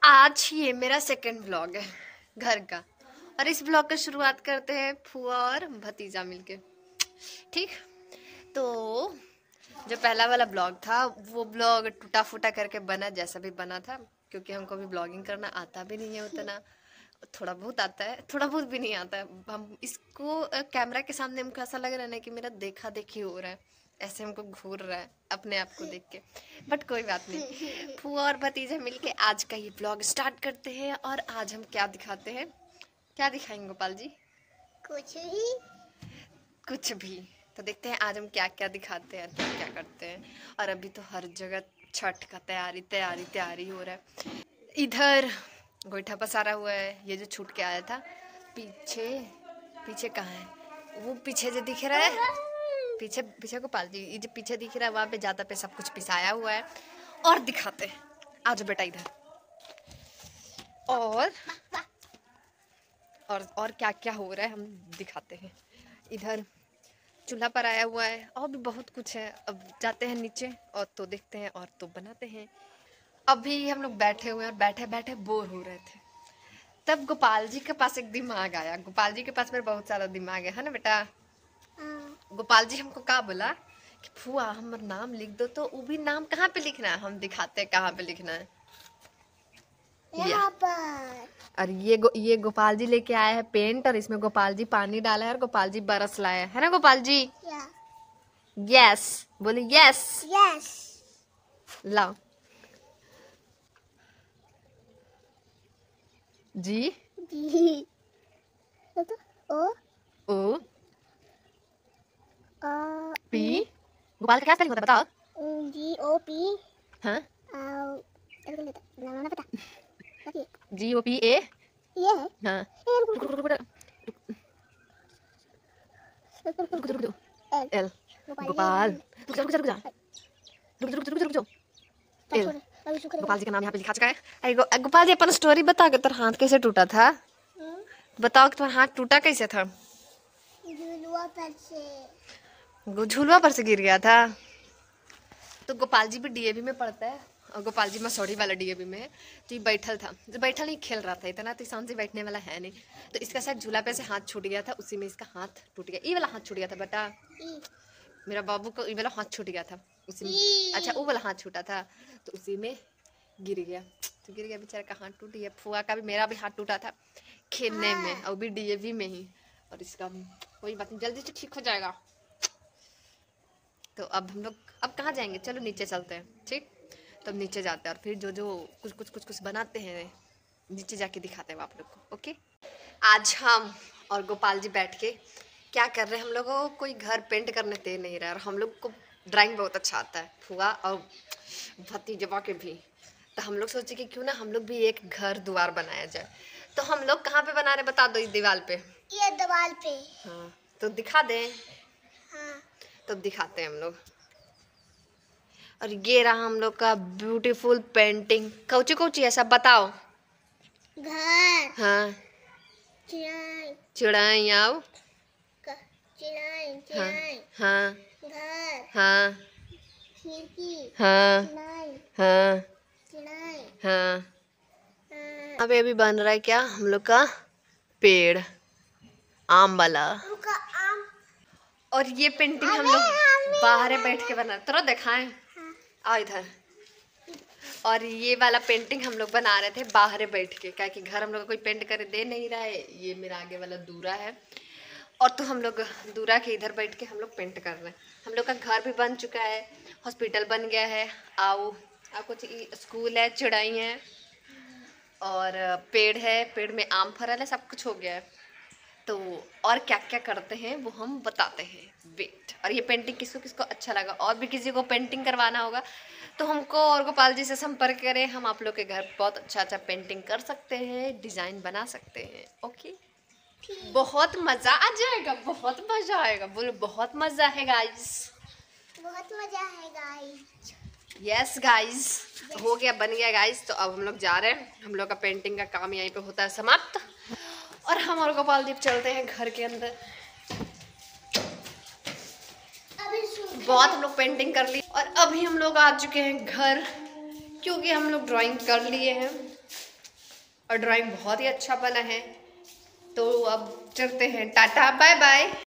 आज ये मेरा सेकंड व्लॉग है घर का। और इस व्लॉग का शुरुआत करते हैं फुआ और भतीजा मिलके। ठीक, तो जो पहला वाला ब्लॉग था वो ब्लॉग टूटा फूटा करके बना, जैसा भी बना था, क्योंकि हमको भी ब्लॉगिंग करना आता भी नहीं है उतना। थोड़ा बहुत आता है, थोड़ा बहुत भी नहीं आता है। हम इसको कैमरा के सामने हमको ऐसा लग रहा है ना कि मेरा देखा देखी हो रहा है, ऐसे हमको घूर रहा है अपने आप को देख के। बट कोई बात नहीं, फुआ और भतीजा मिलके आज का ये ब्लॉग स्टार्ट करते हैं। और आज हम क्या दिखाते हैं, क्या दिखाएंगे गोपाल जी? कुछ भी। तो देखते हैं आज हम क्या क्या दिखाते हैं, क्या क्या करते हैं। और अभी तो हर जगह छठ का तैयारी तैयारी तैयारी हो रहा है। इधर गोईठा पसारा हुआ है, ये जो छूट के आया था। पीछे पीछे कहाँ है वो? पीछे जो दिख रहा है, पीछे पीछे गोपाल जी, ये जो पीछे दिख रहा है वहाँ पे जाता पे सब कुछ पिसाया हुआ है। और दिखाते हैं, आज बेटा इधर। और क्या क्या हो रहा है हम दिखाते हैं। इधर चूल्हा पर आया हुआ है, और भी बहुत कुछ है। अब जाते हैं नीचे और तो देखते हैं और तो बनाते हैं। अभी हम लोग बैठे हुए हैं और बैठे बैठे बोर हो रहे थे, तब गोपाल जी के पास एक दिमाग आया। गोपाल जी के पास मेरे बहुत सारा दिमाग है ना बेटा। गोपाल जी हमको क्या बोला कि फुआ हमारा नाम लिख दो। तो वो भी नाम कहाँ पे लिखना है, हम दिखाते हैं कहाँ पे लिखना है। यहाँ पर। और ये गोपाल जी लेके आए हैं पेंट, और इसमें गोपाल जी पानी डाला है और गोपाल जी बरस लाए है ना गोपाल जी? यस, बोले यस। यस, लाओ जी। जी ओ ओ पी। गोपाल का क्या स्पेलिंग होता है बताओ? GOP। हाँ, GOPA। ये हाँ, L। गोपाल रुक जा एल। गोपाल जी का नाम यहाँ पे लिखा चुका है। गोपाल जी अपन स्टोरी बता के, तेरा हाथ कैसे टूटा था? बताओ कि तुम्हारा हाथ टूटा कैसे था? झूलवा पर से गिर गया था। तो गोपाल जी भी डीएवी में पढ़ता है, और गोपाल जी मसौड़ी वाला डीएवी में है। तो ये बैठल था, जो बैठल नहीं खेल रहा था, इतना तो इंसान से बैठने वाला है नहीं। तो इसका शायद झूला पे से हाथ छूट गया था, उसी में इसका हाथ टूट गया। ये वाला हाथ छूट गया था बेटा, मेरा बाबू को ये वाला हाथ छूट गया था उसी में। अच्छा, वो वाला हाथ छूटा था तो उसी में गिर गया। तो गिर गया, बेचारा का हाथ टूट गया। फुआ का भी, मेरा भी हाथ टूटा था खेलने में, और भी डीएवी में ही। और इसका कोई बात नहीं, जल्दी से ठीक हो जाएगा। तो अब हम लोग अब कहाँ जाएंगे? चलो नीचे चलते हैं। ठीक, तो अब नीचे जाते हैं और फिर जो जो कुछ बनाते हैं नीचे जाके दिखाते हैं आप लोग को। ओके, आज हम और गोपाल जी बैठ के क्या कर रहे हैं, हम लोगों को कोई घर पेंट करने दे नहीं रहा है। और हम लोग को ड्राइंग बहुत अच्छा आता है, फुआ और भतीजवा के भी। तो हम लोग सोचे कि क्यों ना हम लोग भी एक घर द्वार बनाया जाए। तो हम लोग कहाँ पे बना रहे बता दो? इस दीवार पे, ये दीवार पे। हाँ, तो दिखा दें। हाँ, तो दिखाते हैं हम लोग। और ये रहा हम लोग का ब्यूटीफुल पेंटिंग। कौची कौची है सब बताओ? घर, हाँ, चिड़ाई आओ, हाँ हाँ, घर, हाँ, खिड़की, हाँ हाँ हाँ। अभी अभी बन रहा है क्या हम लोग का पेड़, आम वाला। और ये पेंटिंग हम लोग बाहर बैठ के बना, तो दिखाएं, आओ इधर। और ये वाला पेंटिंग हम लोग बना रहे थे बाहर बैठ के, क्या कि घर हम लोग को कोई पेंट करे दे नहीं रहा है। ये मेरा आगे वाला दूरा है, और तो हम लोग दूरा के इधर बैठ के हम लोग पेंट कर रहे हैं। हम लोग का घर भी बन चुका है, हॉस्पिटल बन गया है, आओ कुछ स्कूल है, चिड़ाई है, और पेड़ है, पेड़ में आम फरल है, सब कुछ हो गया है। तो और क्या क्या करते हैं वो हम बताते हैं, वेट। और ये पेंटिंग किसको किसको अच्छा लगा, और भी किसी को पेंटिंग करवाना होगा तो हमको और गोपाल जी से संपर्क करें। हम आप लोग के घर बहुत अच्छा अच्छा पेंटिंग कर सकते हैं, डिज़ाइन बना सकते हैं। ओके, बहुत मज़ा आ जाएगा, बहुत मज़ा आएगा। बोलो बहुत मज़ा है गाइस, बहुत मज़ा है गाइस। यस गाइस, हो गया, बन गया गाइस। तो अब हम लोग जा रहे हैं, हम लोग का पेंटिंग का काम यहीं पे होता है समाप्त। और हम और गोपाल दीप चलते हैं घर के अंदर। बहुत हम लोग पेंटिंग कर ली, और अभी हम लोग आ चुके हैं घर, क्योंकि हम लोग ड्राइंग कर लिए हैं। और ड्राइंग बहुत ही अच्छा बना है। तो अब चलते हैं, टाटा बाय बाय।